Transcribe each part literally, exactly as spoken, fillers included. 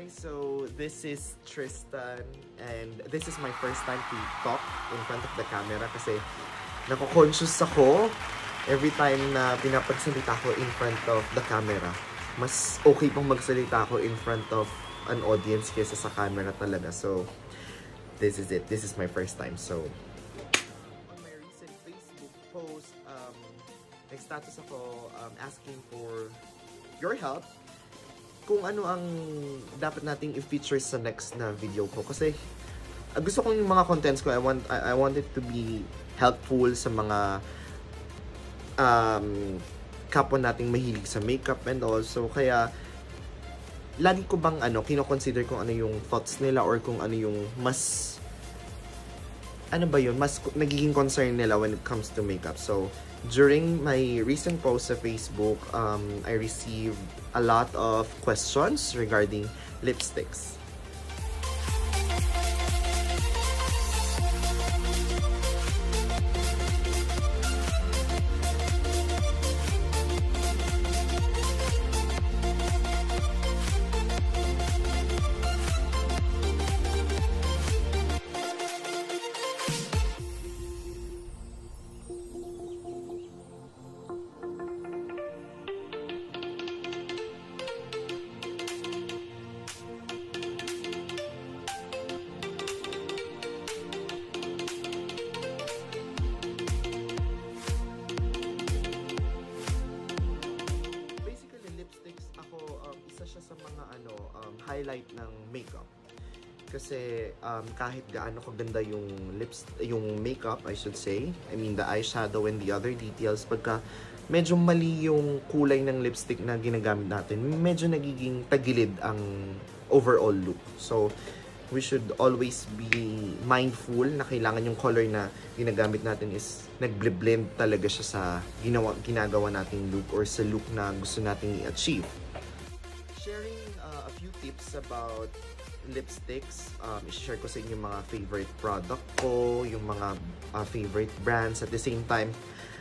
guys, so this is Tristan and this is my first time to talk in front of the camera kasi nako-conscious ako every time na pinapagsalita ko in front of the camera. Mas okay pang magsalita ako in front of an audience kaysa sa camera talaga. So, this is it. This is my first time. So, on my recent Facebook post, um, nag-status ako um, asking for your help kung ano ang dapat nating i-feature sa next na video ko. Kasi, uh, gusto kong yung mga contents ko, I want, I, I want it to be helpful sa mga um, kapwa nating mahilig sa makeup and also. Kaya, lagi ko bang ano, kino-consider kung ano yung thoughts nila or kung ano yung mas, ano ba yun, mas nagiging concern nila when it comes to makeup. So, during my recent post sa Facebook, um, I received a lot of questions regarding lipsticks. Highlight ng makeup kasi um, kahit gaano kaganda yung lips, yung makeup I should say, I mean the eyeshadow and the other details, pagka medyo mali yung kulay ng lipstick na ginagamit natin, medyo nagiging tagilid ang overall look. So we should always be mindful na kailangan yung color na ginagamit natin is nagble-blend talaga siya sa ginawa, ginagawa nating look or sa look na gusto nating i-achieve. Sharing uh, a few tips about lipsticks. Um, i-share ko sa inyo yung mga favorite product ko, yung mga uh, favorite brands. At the same time,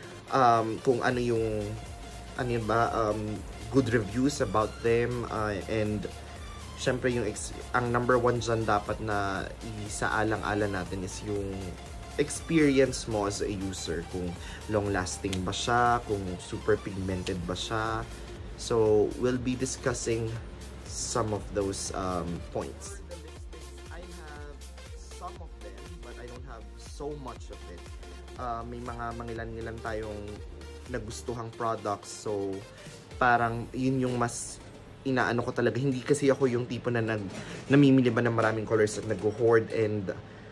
um, kung ano yung, ano yun ba, um, good reviews about them. Uh, and, syempre, yung ex ang number one dyan dapat na isaalang-ala natin is yung experience mo as a user. Kung long-lasting ba siya, kung super pigmented ba siya. So, we'll be discussing some of those um, points. The lipsticks, I have some of them, but I don't have so much of it. Uh, may mga mangilan-ngilan tayong nagustuhang products. So, parang yun yung mas inaano ko talaga. Hindi kasi ako yung tipo na nag, namimili ba ng maraming colors at nag-hoard and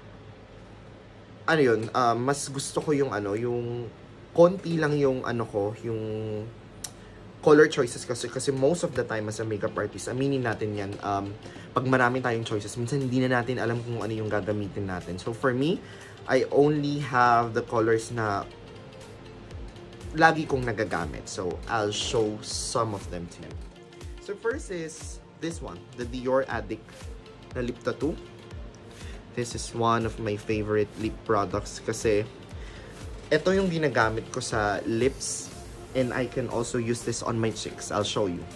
ano yun, uh, mas gusto ko yung ano, yung konti lang yung ano ko, yung color choices kasi kasi most of the time as a makeup artist, aminin natin yan, um, pag marami tayong choices, minsan hindi na natin alam kung ano yung gagamitin natin. So for me, I only have the colors na lagi kong nagagamit. So I'll show some of them to you. So first is this one, the Dior Addict na lip tattoo. This is one of my favorite lip products kasi ito yung ginagamit ko sa lips. And I can also use this on my cheeks. I'll show you.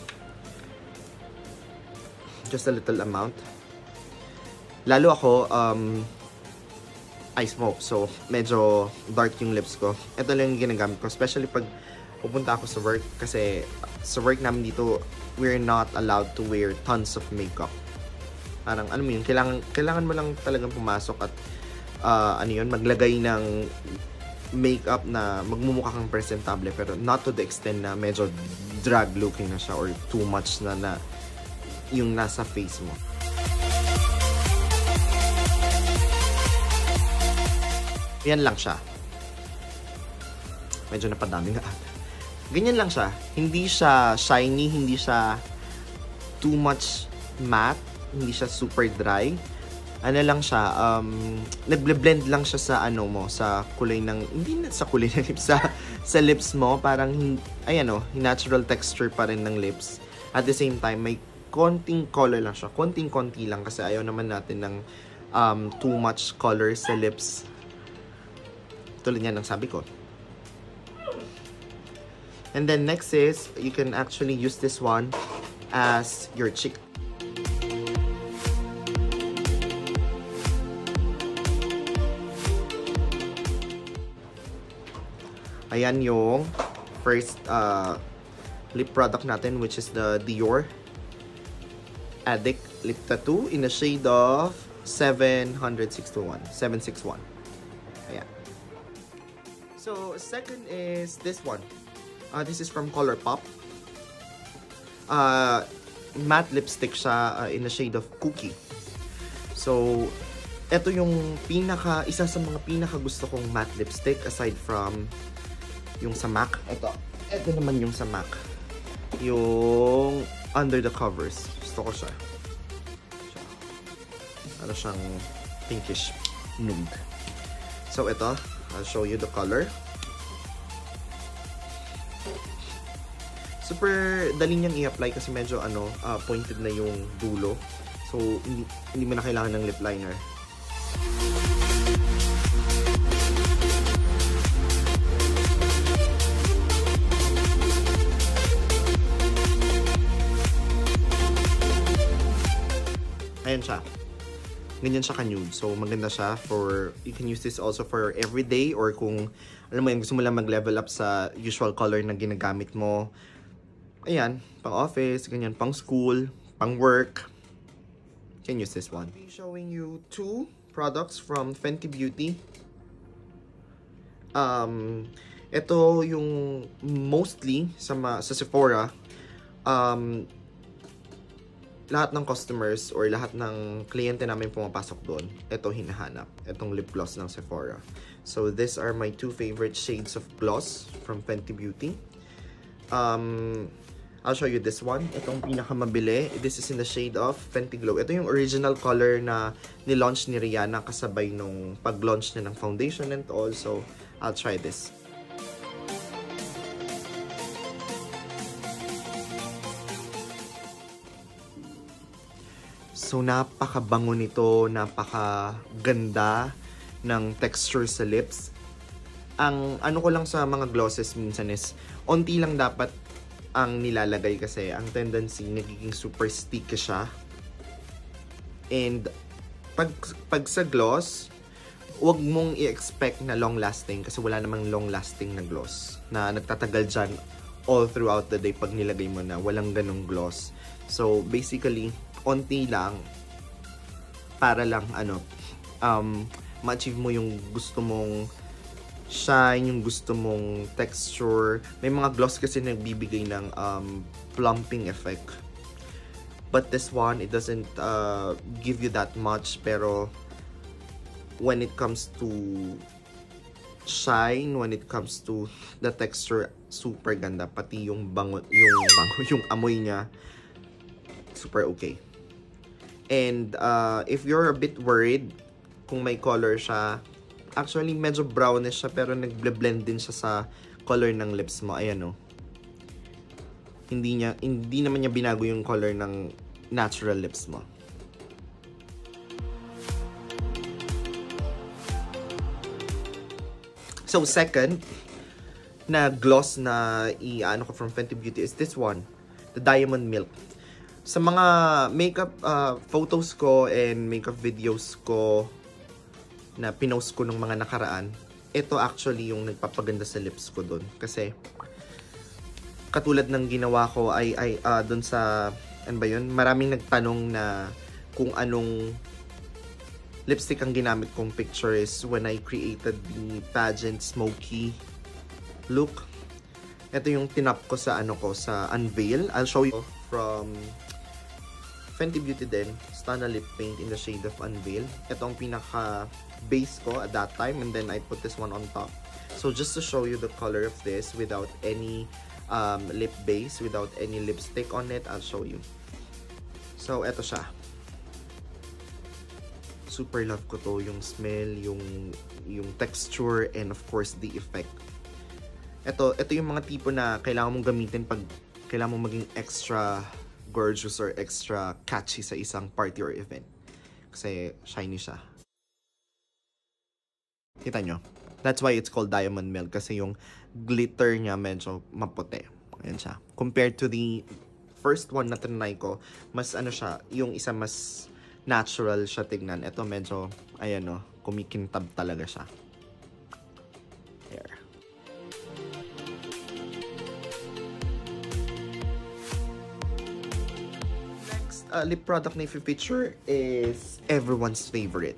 Just a little amount. Lalo ako, um, I smoke. So, medyo dark yung lips ko. Ito lang yung ginagamit ko. Especially pag pupunta ako sa work. Kasi sa work namin dito, we're not allowed to wear tons of makeup. Parang, ano mo yun, kailangan, kailangan mo lang talagang pumasok at, uh, ano yun, maglagay ng makeup na magmumukha kang presentable pero not to the extent na medyo drag looking na siya or too much na na yung nasa face mo. Yan lang siya. Medyo napadami nga. Ganyan lang siya. Hindi siya shiny, hindi siya too much matte, hindi siya super dry. Ano lang siya, um, nagble-blend lang siya sa ano mo, sa kulay ng, hindi na sa kulay ng lips, sa, sa lips mo, parang, ayan o, natural texture pa rin ng lips. At the same time, may konting color lang siya, konting-konti lang kasi ayaw naman natin ng um, too much color sa lips. Tulad yan ang sabi ko. And then next is, you can actually use this one as your cheek. Ayan yung first uh, lip product natin, which is the Dior Addict Lip Tattoo in the shade of seven sixty-one. seven sixty-one. Ayan. So, second is this one. Uh, this is from ColourPop. Uh, matte lipstick siya uh, in the shade of Cookie. So, ito yung pinaka, isa sa mga pinaka gusto kong matte lipstick aside from yung sa MAC. Ito. Ito naman yung sa MAC. Yung Under the Covers. Gusto ko siya. siya. Ano siyang pinkish nude. So, ito. I'll show you the color. Super dali niyang i-apply kasi medyo ano, uh, pointed na yung dulo. So, hindi, hindi mo na kailangan ng lip liner. Ayan siya. Ganyan siya ka-nude. So, maganda siya for, you can use this also for everyday or kung, alam mo yun, gusto mo lang mag-level up sa usual color na ginagamit mo. Ayan, pang office, ganyan, pang school, pang work. Can use this one. I'll be showing you two products from Fenty Beauty. Um, ito yung mostly sa, sa Sephora. Um, lahat ng customers or lahat ng kliyente namin pumapasok doon, ito hinahanap. Itong lip gloss ng Sephora. So, these are my two favorite shades of gloss from Fenty Beauty. Um... I'll show you this one. Itong pinakamabili. This is in the shade of Fenty Glow. Ito yung original color na nilaunch ni Rihanna kasabay nung pag-launch niya ng foundation and all. So, I'll try this. So, napakabango nito. Napakaganda ng texture sa lips. Ang ano ko lang sa mga glosses minsan is, onti lang dapat ang nilalagay kasi ang tendency nagiging super sticky siya. And pag, pag sa gloss, wag mong i-expect na long lasting kasi wala namang long lasting na gloss na nagtatagal dyan all throughout the day pag nilagay mo na. Walang ganong gloss. So basically, onti lang para lang ano, um, ma-achieve mo yung gusto mong shine, yung gusto mong texture. May mga gloss kasi nagbibigay ng um, plumping effect. But this one, it doesn't uh, give you that much. Pero when it comes to shine, when it comes to the texture, super ganda. Pati yung bango, yung bango, yung amoy niya, super okay. And uh, if you're a bit worried kung may color siya, actually, medyo brownish siya pero nag-blend din siya sa color ng lips mo. Ayan o. Oh. Hindi, niya, hindi naman niya binago yung color ng natural lips mo. So, second na gloss na i-ano ko from Fenty Beauty is this one. The Diamond Milk. Sa mga makeup uh, photos ko and makeup videos ko na pinost ko nung mga nakaraan, ito actually yung nagpapaganda sa lips ko doon. Kasi, katulad ng ginawa ko ay, ay uh, doon sa, ano ba yun? Maraming nagtanong na kung anong lipstick ang ginamit kong picture is when I created the pageant smoky look. Ito yung tinap ko sa ano ko, sa Unveil. I'll show you from Fenty Beauty din. Stunna Lip Paint in the shade of Unveil. Ito ang pinaka base ko at that time, and then I put this one on top. So just to show you the color of this without any um, lip base, without any lipstick on it, I'll show you. So eto siya. Super love ko to, yung smell, yung yung texture, and of course the effect. Ito, ito yung mga tipo na kailangan mong gamitin pag kailangan mong maging extra gorgeous or extra catchy sa isang party or event. Kasi shiny siya. Kita nyo? That's why it's called Diamond Milk. Kasi yung glitter niya medyo maputi. Ayan siya. Compared to the first one na tinry ko, mas ano siya, yung isa mas natural siya tignan. Ito medyo, ayan o, kumikintab talaga siya. Here. uh, lip product na i-feature is everyone's favorite.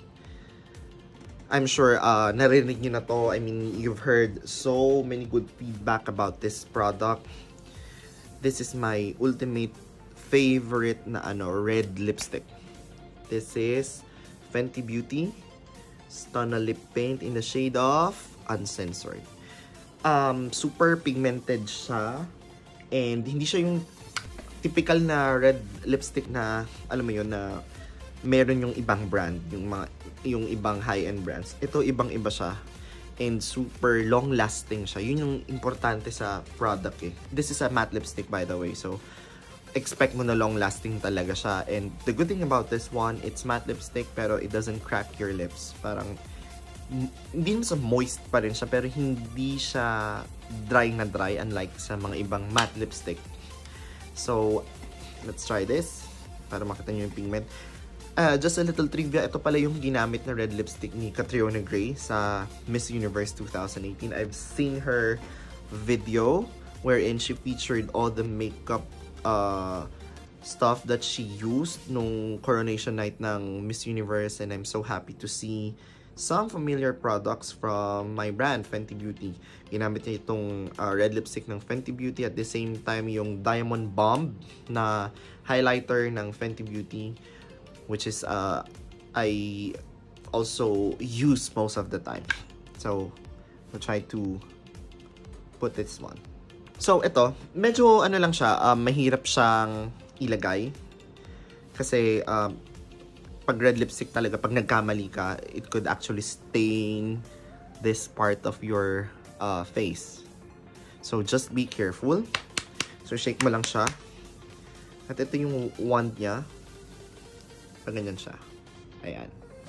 I'm sure uh, narinig nyo na to. I mean, you've heard so many good feedback about this product. This is my ultimate favorite na ano, red lipstick. This is Fenty Beauty Stunna Lip Paint in the shade of Uncensored. Um, super pigmented siya. And hindi siya yung typical na red lipstick na, alam mo yun, na meron yung ibang brand, yung mga yung ibang high-end brands. Ito ibang-iba siya and super long-lasting siya. Yun yung importante sa product eh. This is a matte lipstick by the way, so expect mo na long-lasting talaga siya. And the good thing about this one, it's matte lipstick pero it doesn't crack your lips. Parang hindi sa moist pa rin siya pero hindi siya dry na dry unlike sa mga ibang matte lipstick. So let's try this para makita nyo yung pigment. Uh, just a little trivia, ito pala yung ginamit na red lipstick ni Catriona Gray sa Miss Universe twenty eighteen. I've seen her video wherein she featured all the makeup uh, stuff that she used nung coronation night ng Miss Universe, and I'm so happy to see some familiar products from my brand, Fenty Beauty. Ginamit niya itong uh, red lipstick ng Fenty Beauty, at the same time yung Diamond Bomb na highlighter ng Fenty Beauty, which is uh, I also use most of the time. So, we'll try to put this one. So, ito, medyo ano lang siya, um, mahirap siyang ilagay. Kasi, um, pag red lipstick talaga, pag nagkamali ka, it could actually stain this part of your uh, face. So, just be careful. So, shake mo lang siya. At ito yung wand niya. Pag ganyan siya. Ayan.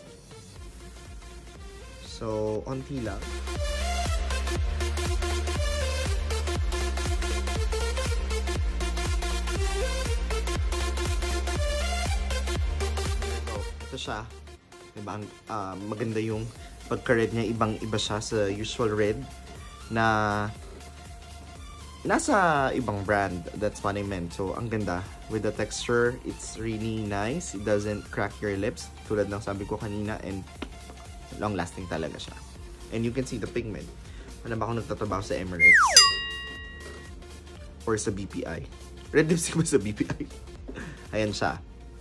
So, onti lang. So, ito siya. Diba? Uh, maganda yung pagka-red niya. Ibang-iba siya sa usual red na nasa ibang brand. That's what I meant. So, ang ganda. With the texture, it's really nice. It doesn't crack your lips. Tulad ng sabi ko kanina. And long-lasting talaga siya. And you can see the pigment. Wala ba akong nagtatrabaho sa Emirates? Or sa B P I? Red lipstick ba sa B P I? Ayan siya.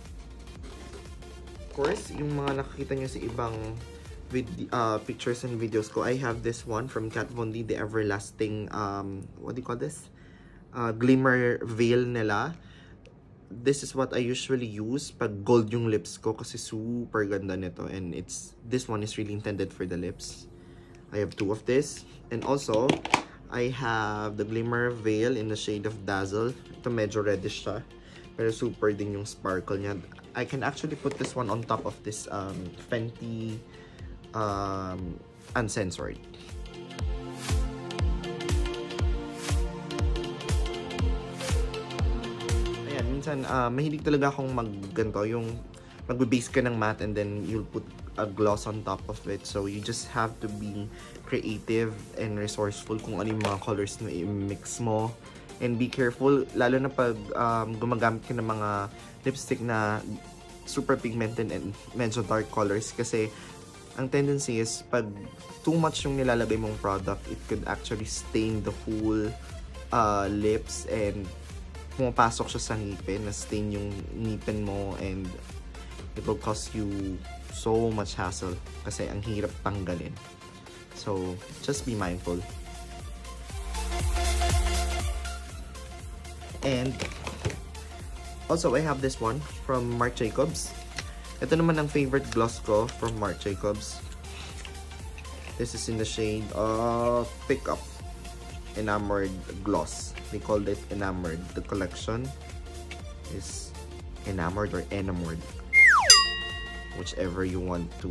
Of course, yung mga nakikita nyo sa ibang with uh, pictures and videos ko, I have this one from Kat Von D, the everlasting, um, what do you call this? Uh, glimmer veil nila. This is what I usually use pag gold yung lips ko kasi super ganda nito, and it's this one is really intended for the lips. I have two of this, and also I have the glimmer veil in the shade of Dazzle. Ito medyo reddish siya pero super din yung sparkle niya. I can actually put this one on top of this um, Fenty um, Uncensored. Minsan, uh, mahilig talaga akong mag-ganto, yung magbe-base ka ng matte and then you'll put a gloss on top of it. So, you just have to be creative and resourceful kung ano yung mga colors na i-mix mo. And be careful, lalo na pag um, gumagamit ka ng mga lipstick na super pigmented and medyo dark colors. Kasi, ang tendency is, pag too much yung nilalagay mong product, it could actually stain the whole uh, lips, and pumapasok siya sa ngipin, na stain yung ngipin mo, and it will cost you so much hassle kasi ang hirap tanggalin. So, just be mindful. And also, I have this one from Marc Jacobs. Ito naman ang favorite gloss ko from Marc Jacobs. This is in the shade of Pickup Enamored Gloss. They called it Enamored. The collection is Enamored or Enamored, whichever you want to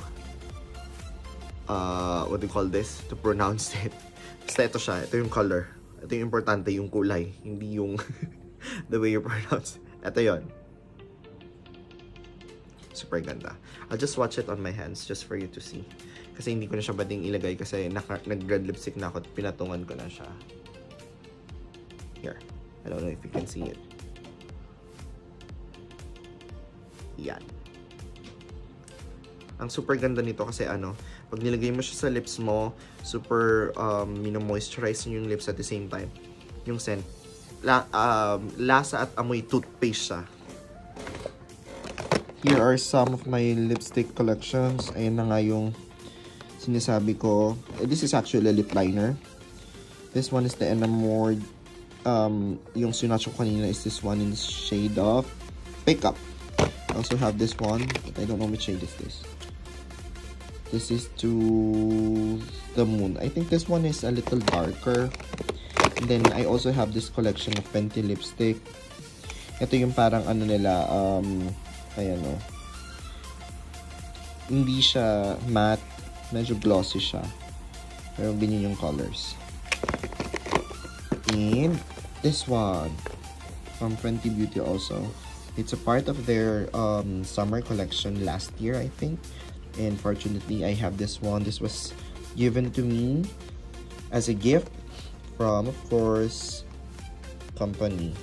uh, what do you call this? To pronounce it. Basta ito siya. Ito yung color. Ito yung importante, yung kulay. Hindi yung the way you pronounce it. Ito yun. Super ganda. I'll just watch it on my hands just for you to see. Kasi hindi ko na siya bading ilagay kasi nag-red lipstick na ako at pinatungan ko na siya. Here. I don't know if you can see it. Yan. Ang super ganda nito kasi ano, pag nilagay mo siya sa lips mo, super um, mino-moisturize yung lips at the same time. Yung scent. La, um, lasa at amoy toothpaste siya. Here are some of my lipstick collections. Ayan na nga yung sinasabi ko. This is actually a lip liner. This one is the enamored. Um, yung sinatch ko kanina is this one in the shade of Pick Up. I also have this one, but I don't know which shade is this. This is To the Moon. I think this one is a little darker. And then I also have this collection of Fenty lipstick. Ito yung parang ano nila, um, ayan o. Hindi siya matte, medyo glossy siya. Pero ganyan yung colors. And this one from Fenty Beauty also. It's a part of their um, summer collection last year, I think. And fortunately, I have this one. This was given to me as a gift from, of course, company.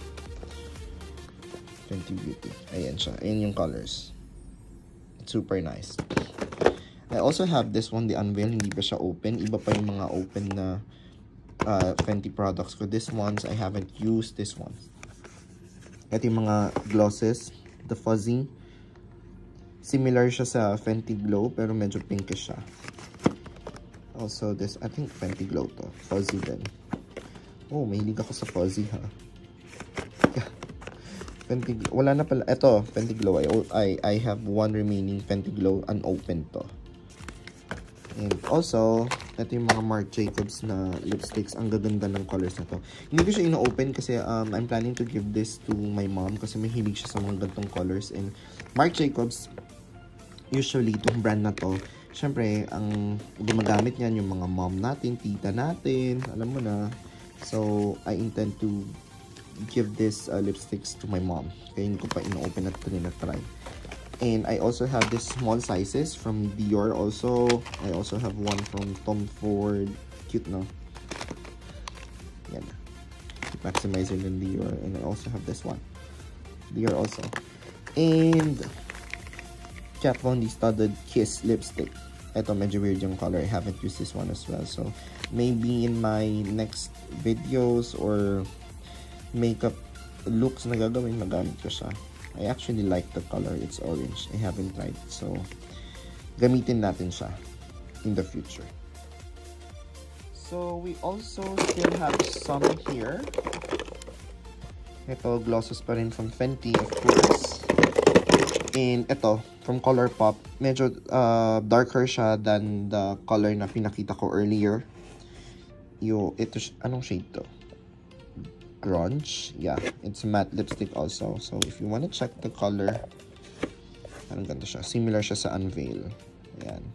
Fenty Beauty. Ayan siya. Ayan yung colors. It's super nice. I also have this one, the Unveil. Hindi pa siya open. Iba pa yung mga open na uh, Fenty products ko. This ones, I haven't used this one. Ito yung mga glosses. The Fuzzy. Similar siya sa Fenty Glow, pero medyo pinkish siya. Also, this, I think Fenty Glow to. Fuzzy din. Oh, mahilig ako sa fuzzy, ha? Fenty, wala na pala. Ito, Fenty Glow. I, I, I have one remaining Fenty Glow unopened to. And also, ito yung mga Marc Jacobs na lipsticks. Ang gaganda ng colors na to. Hindi ko siya ino-open kasi um, I'm planning to give this to my mom kasi mahilig siya sa mga gantong colors. And Marc Jacobs, usually, itong brand na to, syempre, ang gumagamit niyan yung mga mom natin, tita natin, alam mo na. So, I intend to give this uh, lipsticks to my mom. Kaya hindi ko pa ino-open at try. And I also have this small sizes from Dior also. I also have one from Tom Ford. Cute, no? Yan. Maximizer in Dior. And I also have this one. Dior also. And Kat Von D Studded Kiss Lipstick. Ito, medyo weird yung color. I haven't used this one as well. So, maybe in my next videos or makeup looks na gagawin, magamit ko siya. I actually like the color. It's orange. I haven't tried. So, gamitin natin siya in the future. So, we also still have some here. Ito, glosses pa rin from Fenty, of course. And ito, from ColourPop, medyo uh, darker siya than the color na pinakita ko earlier. Yo, ito, anong shade to? Grunge. Yeah, it's a matte lipstick also. So, if you want to check the color, anong ganda siya? Similar siya sa Unveil. Ayan.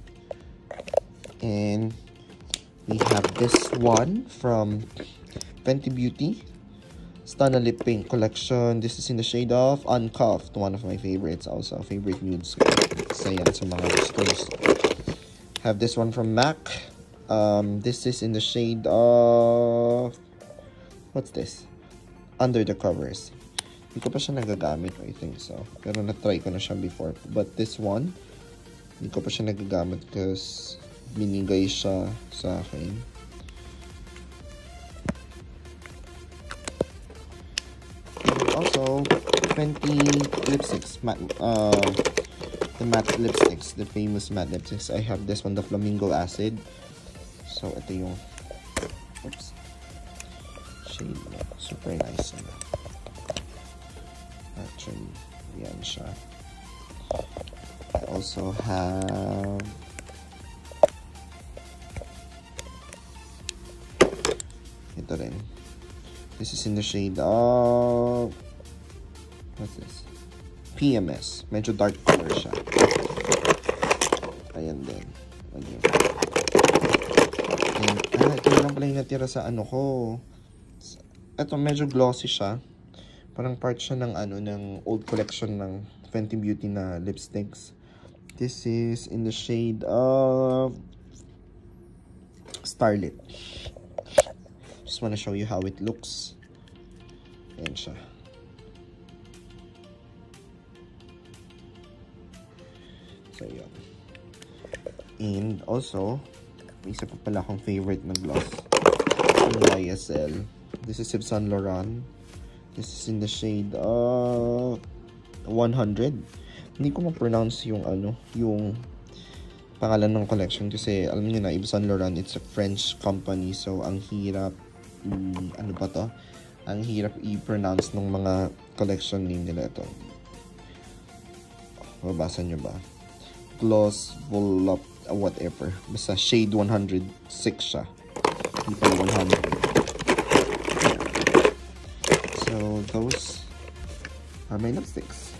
And we have this one from Fenty Beauty. Stunna Lip Paint Collection. This is in the shade of Uncuffed. One of my favorites also. Favorite nudes. Sa yan sa mga gustos. Have this one from MAC. Um, this is in the shade of... What's this? Under the Covers. Hindi ko pa siya nagagamit, I think so. Pero na-try ko na siya before. But this one, hindi ko pa siya nagagamit because binigay siya sa akin. Also, Fenty lipsticks, matte, uh, the matte lipsticks, the famous matte lipsticks. I have this one, the Flamingo Acid. So, ito yung, oops, shade, super nice. Actually, yan siya. I also have ito rin. This is in the shade of, what's this? P M S. Medyo dark color siya. Ayan din. Ayan. And, ah, ito lang pala yung natira sa ano ko. Ito, medyo glossy siya. Parang part siya ng ano, ng old collection ng Fenty Beauty na lipsticks. This is in the shade of Starlit. Just want to show you how it looks. Ayan siya. So, yun. And also, may isa pa pala akong favorite na gloss. Yung Y S L. This is Yves Saint Laurent. This is in the shade uh, one hundred. Hindi ko ma-pronounce yung ano, yung pangalan ng collection kasi alam niyo na, Yves Saint Laurent, it's a French company. So, ang hirap, i, ano ba to? Ang hirap i-pronounce ng mga collection name nila ito. Mabasa nyo ba? Gloss, Volop, uh, whatever. Basta shade one hundred six siya. Hindi pala one hundred. So, those are my lipsticks.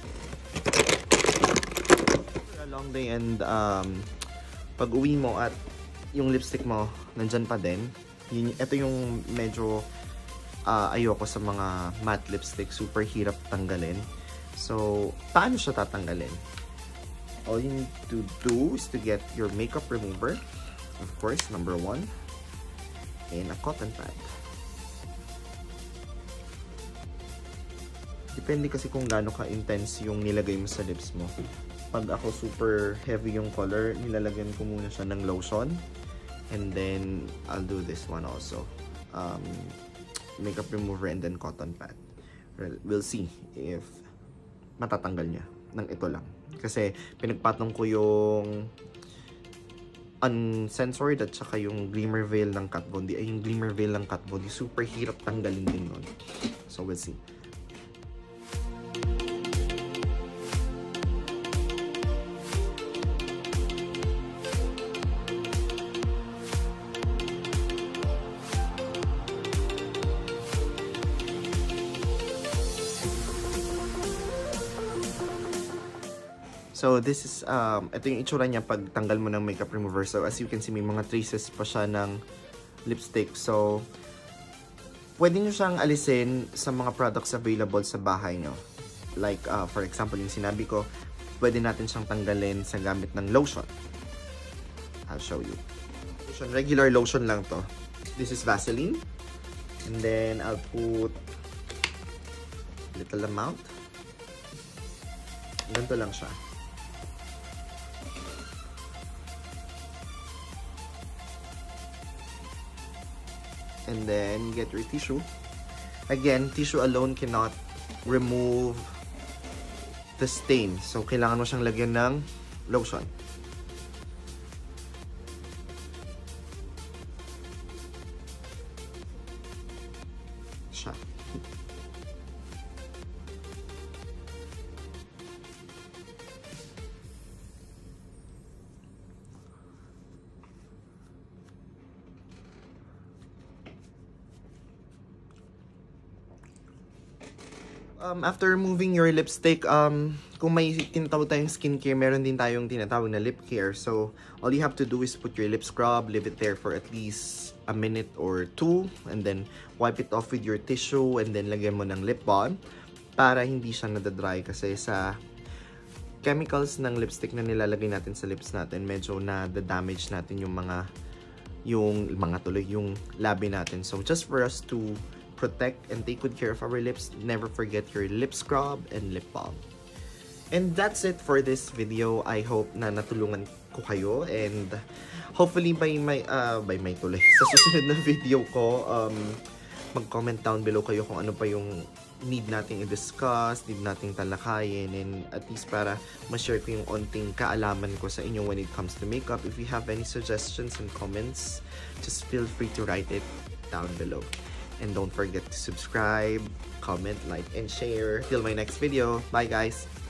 A long day and um, pag uwi mo at yung lipstick mo nandyan pa din. Yun, ito yung medyo Uh, ayoko sa mga matte lipstick, super hirap tanggalin. So, paano siya tatanggalin? All you need to do is to get your makeup remover, of course, number one, and a cotton pad. Depende kasi kung gaano ka-intense yung nilagay mo sa lips mo. Pag ako super heavy yung color, nilalagyan ko muna siya ng lotion, and then I'll do this one also. Um, makeup remover and then cotton pad. We'll see if matatanggal niya ng ito lang. Kasi pinagpatong ko yung uncensored at saka yung glimmer veil ng Kat Von D. Ay, yung glimmer veil ng Kat Von D. Super hirap tanggalin din nun. So, we'll see. So, this is, um, ito yung itsura niya pag tanggal mo ng makeup remover. So, as you can see, may mga traces pa siya ng lipstick. So, pwede nyo siyang alisin sa mga products available sa bahay nyo. Like, uh, for example, yung sinabi ko, pwede natin siyang tanggalin sa gamit ng lotion. I'll show you. Lotion, regular lotion lang to. This is Vaseline. And then, I'll put little amount. Ganito lang siya. And then, get your tissue. Again, tissue alone cannot remove the stain. So, kailangan mo siyang lagyan ng lotion. Siya. Um, after removing your lipstick, um, kung may tinatawag tayong skincare, meron din tayong tinatawag na lip care. So, all you have to do is put your lip scrub, leave it there for at least a minute or two, and then wipe it off with your tissue, and then lagyan mo ng lip balm para hindi siya nadadry kasi sa chemicals ng lipstick na nilalagay natin sa lips natin, medyo na-damage natin yung mga, yung mga tuloy, yung labi natin. So, just for us to protect and take good care of our lips, never forget your lip scrub and lip balm. And that's it for this video. I hope na natulungan ko kayo, and hopefully by my uh, by my tuloy sa susunod na video ko, um, mag-comment down below kayo kung ano pa yung need nating i-discuss, need nating talakayin, and at least para ma-share ko yung onting kaalaman ko sa inyo when it comes to makeup. If you have any suggestions and comments, just feel free to write it down below. And don't forget to subscribe, comment, like, and share. Till my next video. Bye, guys!